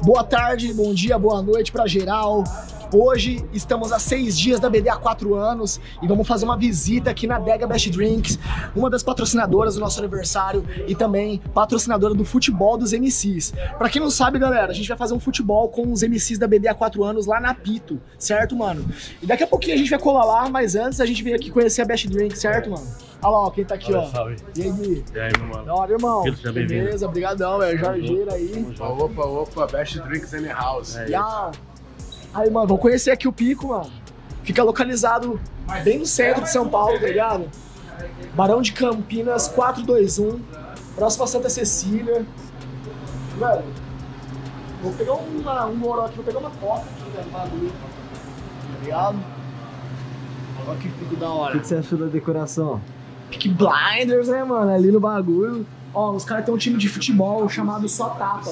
Boa tarde, bom dia, boa noite pra geral. Hoje estamos há 6 dias da BD há 4 anos e vamos fazer uma visita aqui na Adega Best Drinks, uma das patrocinadoras do nosso aniversário e também patrocinadora do futebol dos MCs. Pra quem não sabe, galera, a gente vai fazer um futebol com os MCs da BD há 4 anos lá na Pito, certo, mano? E daqui a pouquinho a gente vai colar lá, mas antes a gente veio aqui conhecer a Best Drinks, certo, mano? Olha lá, ó, quem tá aqui, ó. Salve. E aí, Gui? E aí, meu mano? Da hora, irmão. Seja bem-vindo. Beleza, obrigadão, velho. Jorgeira aí. Opa, Best Drinks in the House. Aí, mano, vamos conhecer aqui o Pico, mano. Fica localizado bem no centro de São Paulo, tá ligado? Barão de Campinas, 421, próximo a Santa Cecília. Velho, vou pegar um goró aqui, vou pegar uma coca aqui, velho, bagulho. Tá ligado? Olha que pico da hora. O que você achou da decoração? Peaky Blinders, né, mano? Ali no bagulho. Ó, os caras têm um time de futebol chamado Só Tapa.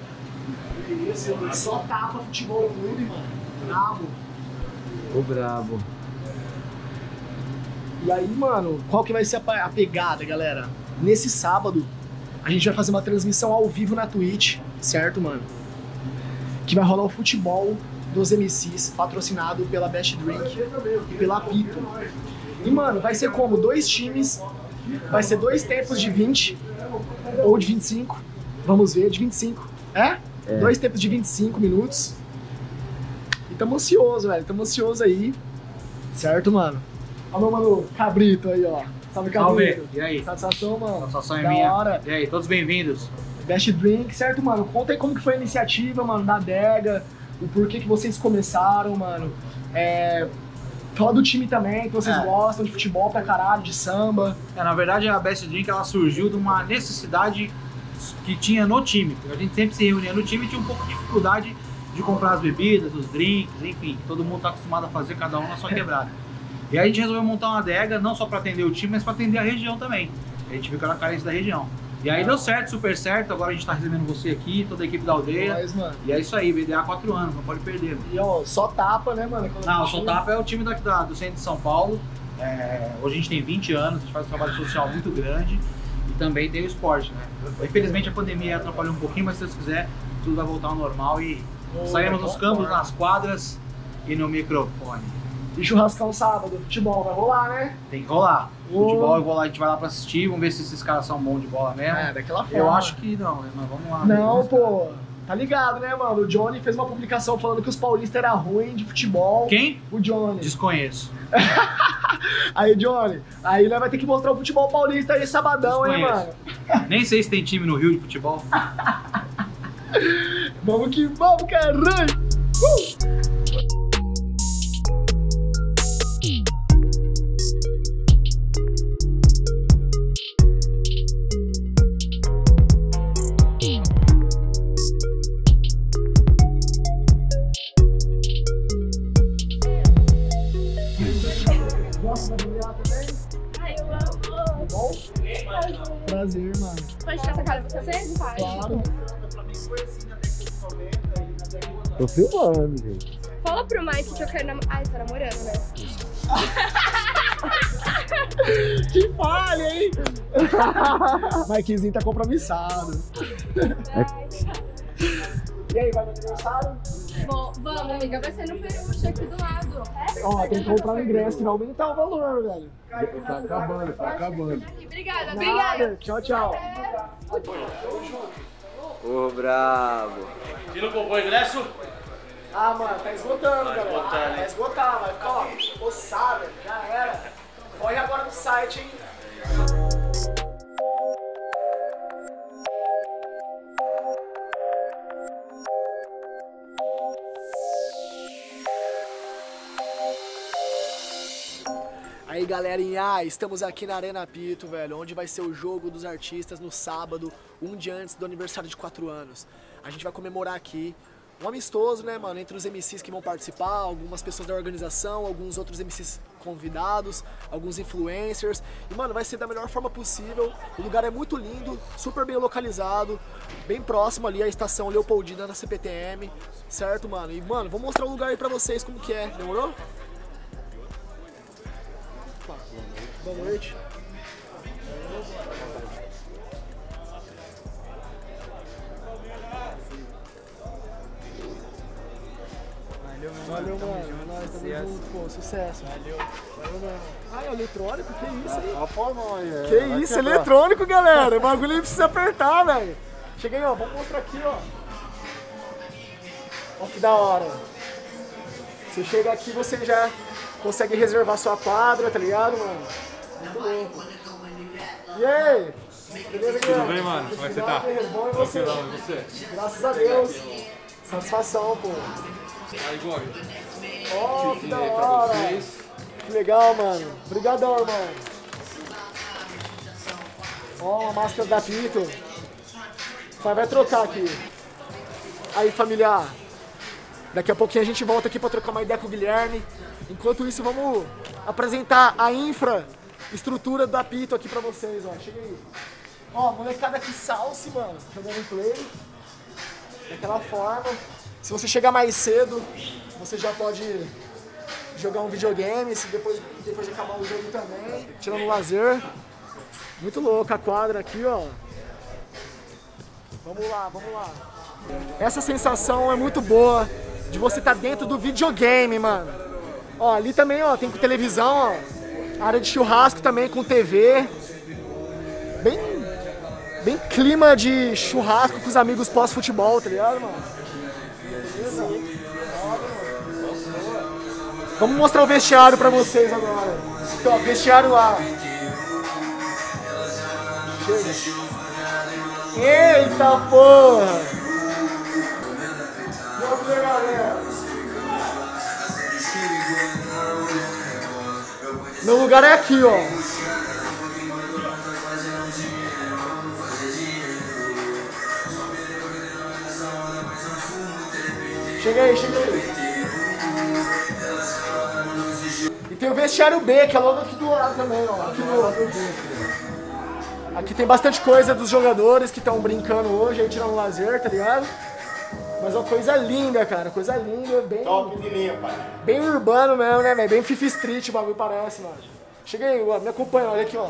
Só Tapa Futebol Clube, mano. Brabo. O brabo. E aí, mano, qual que vai ser a pegada, galera? Nesse sábado, a gente vai fazer uma transmissão ao vivo na Twitch, certo, mano? Que vai rolar o futebol dos MCs, patrocinado pela Best Drink e pela Pito. E, mano, vai ser como? 2 times, vai ser 2 tempos de 20 ou de 25, vamos ver, de 25, é? 2 tempos de 25 minutos. E tamo ansioso, velho, tamo ansioso aí, certo, mano? Ó meu mano Cabrito aí, ó. Salve, Cabrito. Salve, e aí? Satisfação, mano. Satisfação é Da minha. hora. E aí, todos bem-vindos. Best Drink, certo, mano? Conta aí como que foi a iniciativa, mano, da adega, o porquê que vocês começaram, mano. Fala do time também, que vocês gostam de futebol pra caralho, de samba. Na verdade, a Best Drink ela surgiu de uma necessidade que tinha no time. A gente sempre se reunia no time e tinha um pouco de dificuldade de comprar as bebidas, os drinks, enfim. Todo mundo tá acostumado a fazer, cada um na sua quebrada. E aí a gente resolveu montar uma adega, não só para atender o time, mas para atender a região também. A gente viu que era a carência da região. E aí deu certo, super certo. Agora a gente tá recebendo você aqui, toda a equipe da aldeia. Nós, mano. E é isso aí, BDA há 4 anos, não pode perder. Mano. E ó, Só Tapa, né, mano? Não, o Só Tapa é o time do centro de São Paulo. Hoje a gente tem 20 anos, a gente faz um trabalho social muito grande. E também tem o esporte, né? Infelizmente a pandemia atrapalhou um pouquinho, mas se Deus quiser, tudo vai voltar ao normal e saímos nos campos, nas quadras e no microfone. E churrascão sábado, futebol vai rolar, né? Tem que rolar. Futebol, eu vou lá, a gente vai lá pra assistir, vamos ver se esses caras são bons de bola mesmo. Daquela forma. Eu acho que não, né? Mas vamos lá. Não, pô. Tá ligado, né, mano? O Johnny fez uma publicação falando que os paulistas eram ruins de futebol. Quem? O Johnny. Desconheço. Aí, Johnny, aí nós vai ter que mostrar o futebol paulista aí sabadão, hein, mano? Nem sei se tem time no Rio de futebol. Vamos que vamos, caralho! Gosta da Juliana também? Ai, eu amo. Bom? Prazer, mano. Pode tirar essa cara pra você? Faz. Claro. Tô filmando, gente. Fala pro Mike que eu quero namorar. Ai, tá namorando, né? Que falha, hein? Mikezinho tá compromissado. E aí, vai no aniversário? Vamos, amiga. Vai ser no Peruche aqui do lado. Ó, tem que comprar o ingresso que vai aumentar o valor, velho. Tá acabando. Obrigada, Nada. obrigada. Tchau, tchau. Ô, brabo. E não comprou ingresso? Ah, mano, tá esgotando, galera. esgotando, hein? Vai esgotar, vai ficar, ó, ossada, já era. Corre agora no site, hein? Aí, galerinha, estamos aqui na Arena Pito, velho, onde vai ser o jogo dos artistas no sábado, um dia antes do aniversário de 4 anos. A gente vai comemorar aqui um amistoso, né, mano, entre os MCs que vão participar, algumas pessoas da organização, alguns outros MCs convidados, alguns influencers. E, mano, vai ser da melhor forma possível. O lugar é muito lindo, super bem localizado, bem próximo ali à estação Leopoldina da CPTM, certo, mano? E, mano, vou mostrar o lugar aí pra vocês como que é, demorou? Boa noite. Valeu, mano. Nós também junto, pô. Sucesso. Valeu, mano. Ah, é eletrônico? Que isso aí? Que isso, eletrônico, galera. O bagulho aí precisa apertar, velho. Cheguei, ó. Vamos mostrar aqui, ó. Ó que da hora. Você chega aqui, você já consegue reservar sua quadra, tá ligado, mano? Muito louco. E aí? Beleza, Tudo bem, mano? Como é que você tá? Bom, e você? Graças a Deus. Satisfação, pô. Aí, Gog. Ó, que da hora. Que legal, mano. Obrigadão, irmão. Ó, a máscara da Pito. Vai trocar aqui. Aí, familiar. Daqui a pouquinho a gente volta aqui pra trocar uma ideia com o Guilherme. Enquanto isso, vamos apresentar a infraestrutura da Pito aqui pra vocês, ó. Chega aí. Ó, molecada aqui salse, mano. Jogando play. Daquela forma. Se você chegar mais cedo, você já pode jogar um videogame, depois de acabar o jogo também, tirando o lazer. Muito louco a quadra aqui, ó. Vamos lá. Essa sensação é muito boa de você estar dentro do videogame, mano. Ó, ali também, ó, tem televisão, ó. Área de churrasco também com TV. Bem clima de churrasco com os amigos pós-futebol, tá ligado, mano? Vamos mostrar o vestiário pra vocês agora. Então, vestiário lá. Chega. Eita porra! Vamos ver, galera. Meu lugar é aqui, ó. Chega aí. E tem o vestiário B, que é logo aqui do lado também, ó. Aqui do lado B. Aqui tem bastante coisa dos jogadores que estão brincando hoje, aí tirando lazer, tá ligado? Mas é uma coisa linda, cara. Coisa linda, bem... Top de linha, pai. Bem urbano mesmo, né, velho? Bem Fifa Street o bagulho parece, mano. Chega aí, ó. Me acompanha, olha aqui, ó.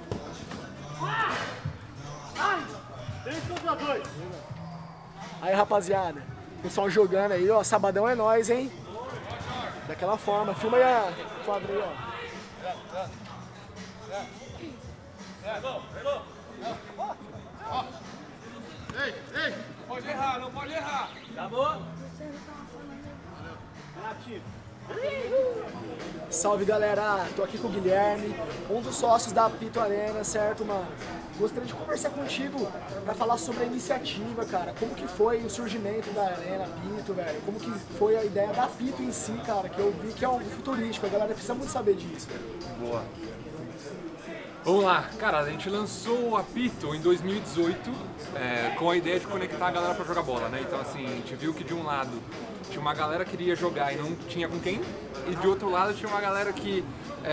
Aí, rapaziada. Pessoal jogando aí, ó. Sabadão é nóis, hein? Daquela forma. Filma aí a quadra aí, ó. Ei, pode errar, não pode errar. Tá bom? Salve, galera. Tô aqui com o Guilherme, um dos sócios da Pito Arena, certo, mano? Gostaria de conversar contigo pra falar sobre a iniciativa, cara. Como que foi o surgimento da Arena Pito, velho? Como que foi a ideia da Pito em si, cara? Que eu vi que é algo futurístico. A galera precisa muito saber disso, velho. Boa. Vamos lá, cara, a gente lançou o Apito em 2018 com a ideia de conectar a galera pra jogar bola, né? Então assim, a gente viu que de um lado tinha uma galera que queria jogar e não tinha com quem, e de outro lado tinha uma galera que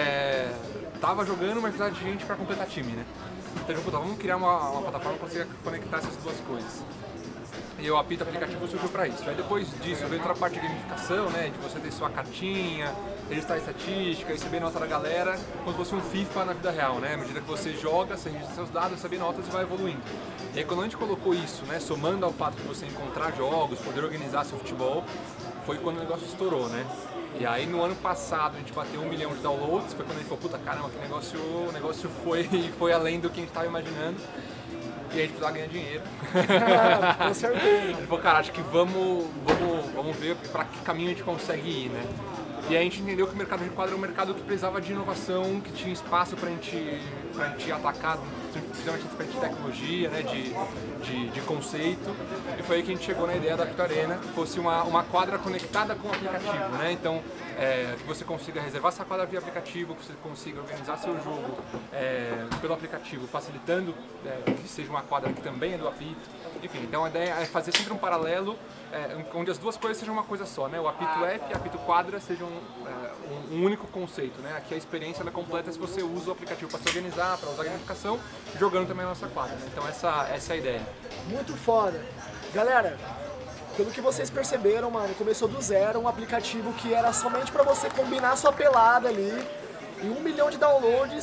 tava jogando, mas precisava de gente pra completar time, né? Então vamos criar uma plataforma para você conectar essas duas coisas. E o Apito aplicativo surgiu para isso. Aí depois disso veio toda a parte de gamificação, né? De você ter sua cartinha, registrar estatística, receber nota da galera, como se fosse um FIFA na vida real, né? À medida que você joga, você registra seus dados, recebe notas e vai evoluindo. E aí quando a gente colocou isso, né? Somando ao fato de você encontrar jogos, poder organizar seu futebol, foi quando o negócio estourou, né? E aí no ano passado a gente bateu 1 milhão de downloads, foi quando a gente falou, puta caramba, que o negócio foi além do que a gente estava imaginando. E a gente precisava ganhar dinheiro. Com certeza. A gente falou, cara, acho que vamos ver para que caminho a gente consegue ir, né? E aí a gente entendeu que o mercado de quadro é um mercado que precisava de inovação, que tinha espaço pra gente atacar, principalmente a parte de tecnologia, né, de conceito. E foi aí que a gente chegou na ideia da Pito Arena, que fosse uma quadra conectada com o aplicativo, né? Então, que você consiga reservar essa quadra via aplicativo, que você consiga organizar seu jogo pelo aplicativo, facilitando que seja uma quadra que também é do Apito. Enfim, então a ideia é fazer sempre um paralelo, onde as duas coisas sejam uma coisa só, né? O Apito App e a Apito Quadra sejam um único conceito, né? Aqui a experiência ela é completa se você usa o aplicativo para se organizar, para usar a gamificação, jogando também a nossa quadra, né? Então essa é a ideia. Muito foda. Galera, pelo que vocês perceberam, mano, começou do zero, um aplicativo que era somente para você combinar sua pelada ali, e 1 milhão de downloads,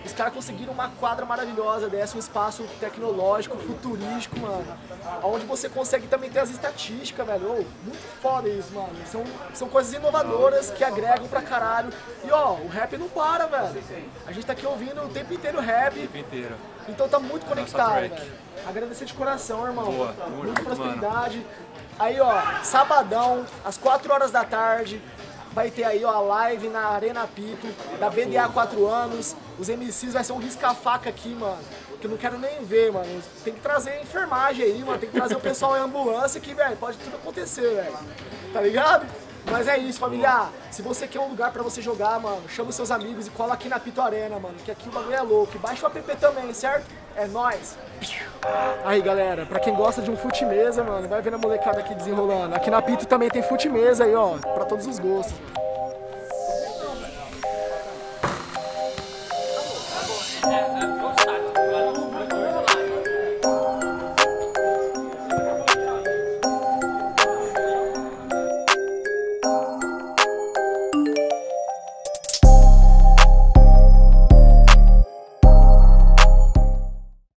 Os caras conseguiram uma quadra maravilhosa dessa, um espaço tecnológico, futurístico, mano. Onde você consegue também ter as estatísticas, velho. Ô, muito foda isso, mano. São coisas inovadoras que agregam pra caralho. E ó, o rap não para, velho. A gente tá aqui ouvindo o tempo inteiro rap. O tempo inteiro. Então tá muito conectado, track. velho. Agradecer de coração, irmão. Boa, Muita prosperidade. Aí, ó, sabadão, às 4 horas da tarde. Vai ter aí, ó, a live na Arena Apito, da BDA 4 anos. Os MCs vai ser um risca-faca aqui, mano. Que eu não quero nem ver, mano. Tem que trazer a enfermagem aí, mano. Tem que trazer o pessoal em ambulância que, velho, pode tudo acontecer, velho. Tá ligado? Mas é isso, família. Se você quer um lugar pra você jogar, mano, chama os seus amigos e cola aqui na Apito Arena, mano. Que aqui o bagulho é louco. E baixa o app também, certo? É nóis. Aí, galera, pra quem gosta de um fute-mesa, mano, vai vendo a molecada aqui desenrolando. Aqui na Apito também tem fute-mesa aí, ó, pra todos os gostos. É,